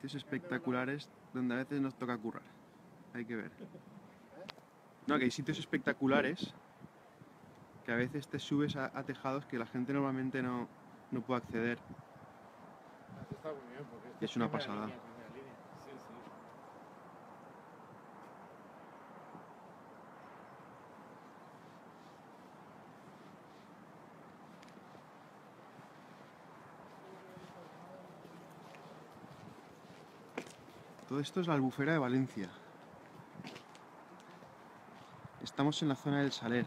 sitios espectaculares donde a veces nos toca currar. Hay que ver. No, que hay sitios espectaculares que a veces te subes a tejados que la gente normalmente no puede acceder. Está muy bien, porque Y es una pasada. primera línea. Sí, sí. Todo esto es la Albufera de Valencia. Estamos en la zona del Saler.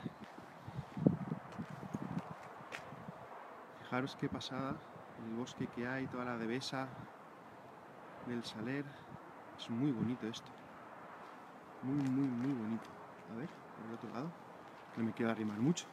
Fijaros qué pasada, el bosque que hay, toda la devesa del Saler. Es muy bonito esto. Muy, muy, muy bonito. A ver, por el otro lado, no me quiero arrimar mucho.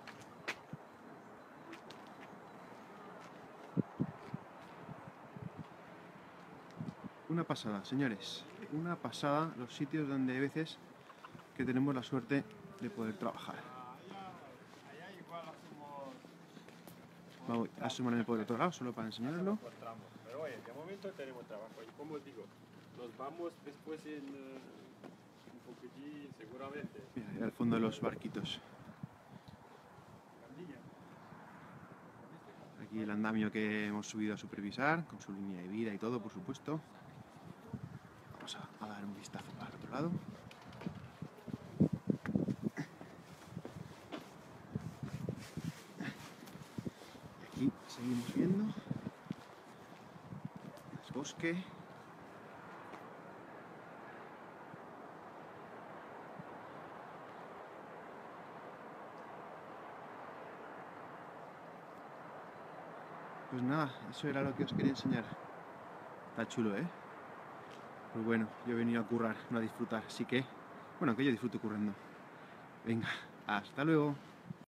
Una pasada, señores. Una pasada los sitios donde hay veces que tenemos la suerte de poder trabajar. Allá igual hacemos... Vamos a asomarme por el otro lado solo para enseñarlo. Pero oye, de momento tenemos trabajo. Y como digo, nos vamos después en un poquitín seguramente. Mira, ahí al fondo de los barquitos. Aquí el andamio que hemos subido a supervisar, con su línea de vida y todo, por supuesto. Vamos a dar un vistazo para el otro lado. Y aquí seguimos viendo. Es bosque. Pues nada, eso era lo que os quería enseñar. Está chulo, ¿eh? Pues bueno, yo he venido a currar, no a disfrutar, así que... Bueno, que yo disfruto currando. Venga, hasta luego.